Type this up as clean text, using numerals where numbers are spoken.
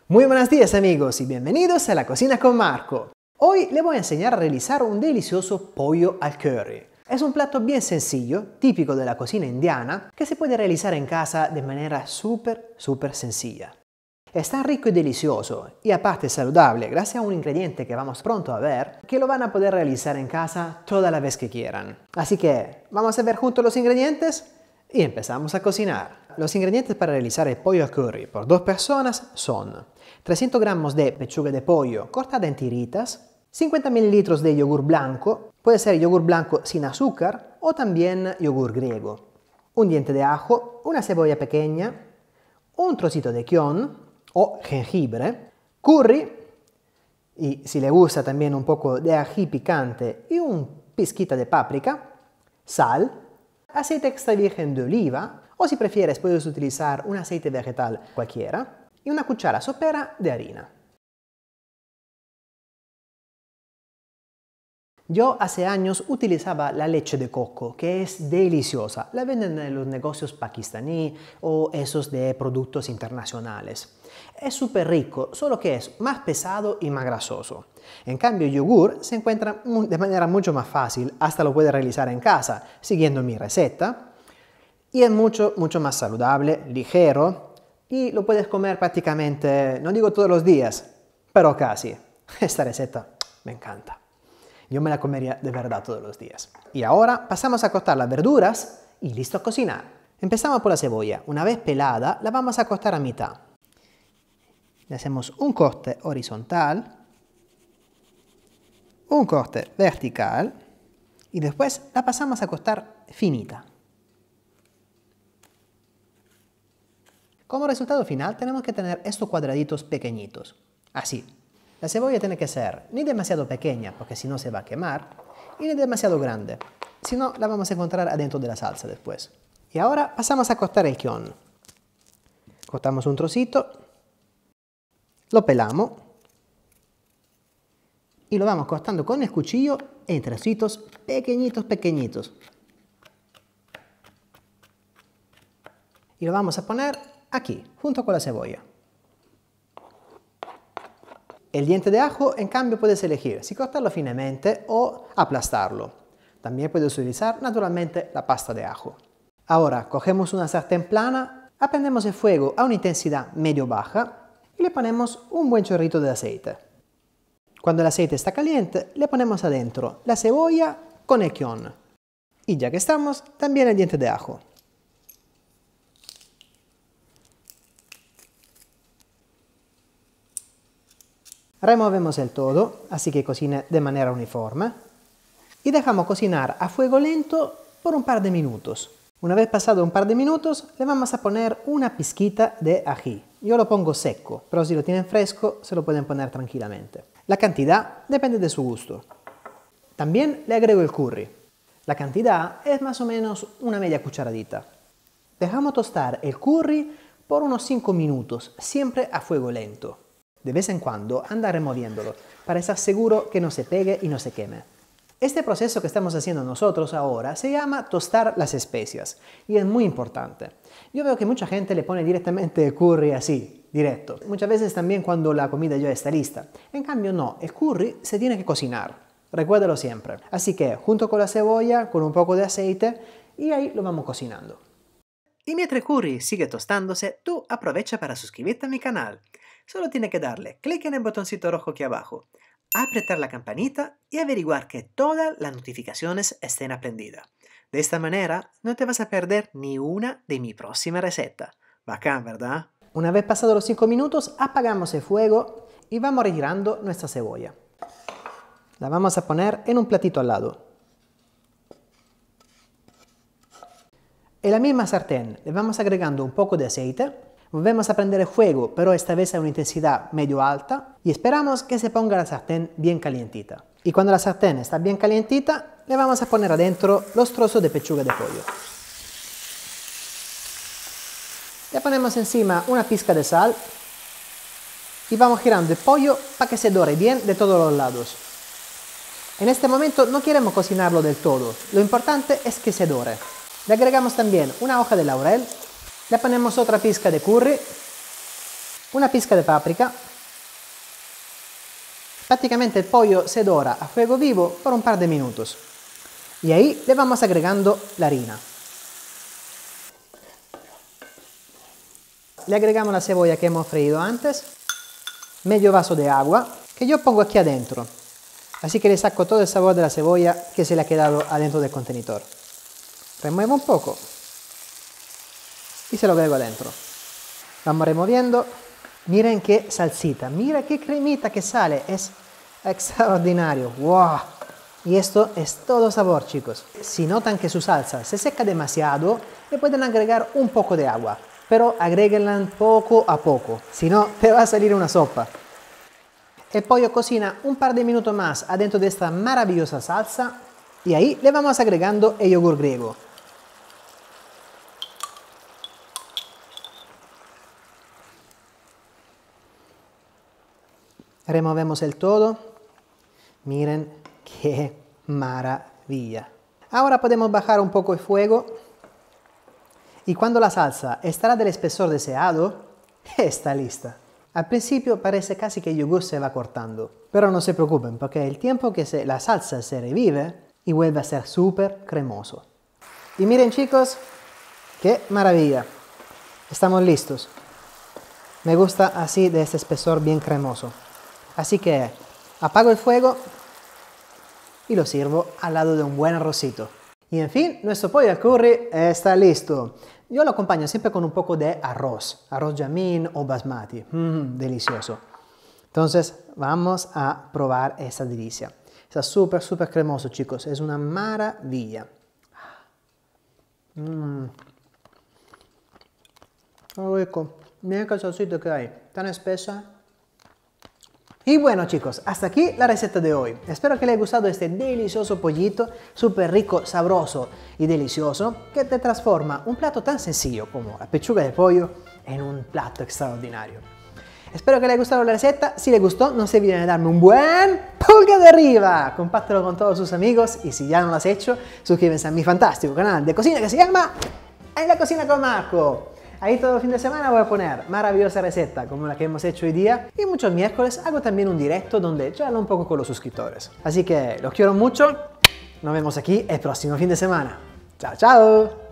Muy buenos días amigos y bienvenidos a la Cocina con Marco. Hoy les voy a enseñar a realizar un delicioso pollo al curry. Es un plato bien sencillo, típico de la cocina indiana, que se puede realizar en casa de manera súper sencilla. Es tan rico y delicioso, y aparte saludable, gracias a un ingrediente que vamos pronto a ver, que lo van a poder realizar en casa toda la vez que quieran. Así que, vamos a ver juntos los ingredientes y empezamos a cocinar. Los ingredientes para realizar el pollo al curry por 2 personas son 300 gramos de pechuga de pollo cortada en tiritas, 50 ml de yogur blanco, puede ser yogur blanco sin azúcar o también yogur griego, un diente de ajo, una cebolla pequeña, un trocito de kion o jengibre, curry, y si le gusta también un poco de ají picante y un pizquita de páprica, sal, aceite extra virgen de oliva, o si prefieres puedes utilizar un aceite vegetal cualquiera, y una cuchara sopera de harina. Yo hace años utilizaba la leche de coco, que es deliciosa. La venden en los negocios pakistaní o esos de productos internacionales. Es súper rico, solo que es más pesado y más grasoso. En cambio, el yogur se encuentra de manera mucho más fácil, hasta lo puedes realizar en casa, siguiendo mi receta. Y es mucho más saludable, ligero, y lo puedes comer prácticamente, no digo todos los días, pero casi. Esta receta me encanta. Yo me la comería de verdad todos los días. Y ahora pasamos a cortar las verduras y listo a cocinar. Empezamos por la cebolla. Una vez pelada, la vamos a cortar a mitad. Le hacemos un corte horizontal, un corte vertical y después la pasamos a cortar finita. Como resultado final tenemos que tener estos cuadraditos pequeñitos, así. La cebolla tiene que ser ni demasiado pequeña, porque si no se va a quemar, y ni demasiado grande, si no la vamos a encontrar adentro de la salsa después. Y ahora pasamos a cortar el kion. Cortamos un trocito, lo pelamos, y lo vamos cortando con el cuchillo en trocitos pequeñitos. Y lo vamos a poner aquí, junto con la cebolla. El diente de ajo, en cambio, puedes elegir si cortarlo finemente o aplastarlo. También puedes utilizar, naturalmente, la pasta de ajo. Ahora, cogemos una sartén plana, prendemos el fuego a una intensidad medio-baja y le ponemos un buen chorrito de aceite. Cuando el aceite está caliente, le ponemos adentro la cebolla con el kion. Y ya que estamos, también el diente de ajo. Removemos el todo, así que cocine de manera uniforme. Y dejamos cocinar a fuego lento por un par de minutos. Una vez pasado un par de minutos, le vamos a poner una pizquita de ají. Yo lo pongo seco, pero si lo tienen fresco, se lo pueden poner tranquilamente. La cantidad depende de su gusto. También le agrego el curry. La cantidad es más o menos una media cucharadita. Dejamos tostar el curry por unos 5 minutos, siempre a fuego lento. De vez en cuando anda removiéndolo para estar seguro que no se pegue y no se queme. Este proceso que estamos haciendo nosotros ahora se llama tostar las especias y es muy importante. Yo veo que mucha gente le pone directamente el curry así, directo. Muchas veces también cuando la comida ya está lista. En cambio no, el curry se tiene que cocinar. Recuérdalo siempre. Así que junto con la cebolla, con un poco de aceite y ahí lo vamos cocinando. Y mientras el curry sigue tostándose, tú aprovecha para suscribirte a mi canal. Solo tienes que darle clic en el botoncito rojo aquí abajo, apretar la campanita y averiguar que todas las notificaciones estén prendidas. De esta manera no te vas a perder ni una de mi próxima receta. Bacán, ¿verdad? Una vez pasados los 5 minutos, apagamos el fuego y vamos retirando nuestra cebolla. La vamos a poner en un platito al lado. En la misma sartén le vamos agregando un poco de aceite. Volvemos a prender el fuego, pero esta vez a una intensidad medio alta y esperamos que se ponga la sartén bien calientita. Y cuando la sartén está bien calientita, le vamos a poner adentro los trozos de pechuga de pollo. Le ponemos encima una pizca de sal y vamos girando el pollo para que se dore bien de todos los lados. En este momento no queremos cocinarlo del todo, lo importante es que se dore. Le agregamos también una hoja de laurel, le ponemos otra pizca de curry una pizca de páprica. Prácticamente el pollo se dora a fuego vivo por un par de minutos. Y ahí le vamos agregando la harina. Le agregamos la cebolla que hemos freído antes, medio vaso de agua, que yo pongo aquí adentro. Así que le saco todo el sabor de la cebolla que se le ha quedado adentro del contenedor. Remuevo un poco y se lo agrego adentro. Vamos removiendo. Miren qué salsita, mira qué cremita que sale, es extraordinario. ¡Wow! Y esto es todo sabor, chicos. Si notan que su salsa se seca demasiado, le pueden agregar un poco de agua, pero agréguenla poco a poco, si no te va a salir una sopa. El pollo cocina un par de minutos más adentro de esta maravillosa salsa y ahí le vamos agregando el yogur griego. Removemos el todo. Miren qué maravilla. Ahora podemos bajar un poco el fuego y cuando la salsa estará del espesor deseado, está lista. Al principio parece casi que el yogur se va cortando, pero no se preocupen porque el tiempo que la salsa se revive y vuelve a ser súper cremoso. Y miren chicos, qué maravilla. Estamos listos. Me gusta así de este espesor bien cremoso. Así que apago el fuego y lo sirvo al lado de un buen arrocito. Y en fin, nuestro pollo al curry está listo. Yo lo acompaño siempre con un poco de arroz yamín o basmati. Delicioso. Entonces vamos a probar esta delicia. Está súper cremoso, chicos. Es una maravilla. Qué rico. Miren qué salsita que hay. Tan espesa. Y bueno chicos, hasta aquí la receta de hoy. Espero que les haya gustado este delicioso pollito, súper rico, sabroso y delicioso, que te transforma un plato tan sencillo como la pechuga de pollo en un plato extraordinario. Espero que les haya gustado la receta. Si les gustó, no se olviden de darme un buen pulgar de arriba. Compártelo con todos sus amigos y si ya no lo has hecho, suscríbanse a mi fantástico canal de cocina que se llama En la Cocina con Marco. Ahí todo el fin de semana voy a poner maravillosa receta como la que hemos hecho hoy día y muchos miércoles hago también un directo donde charlo un poco con los suscriptores. Así que los quiero mucho, nos vemos aquí el próximo fin de semana. ¡Chao, chao!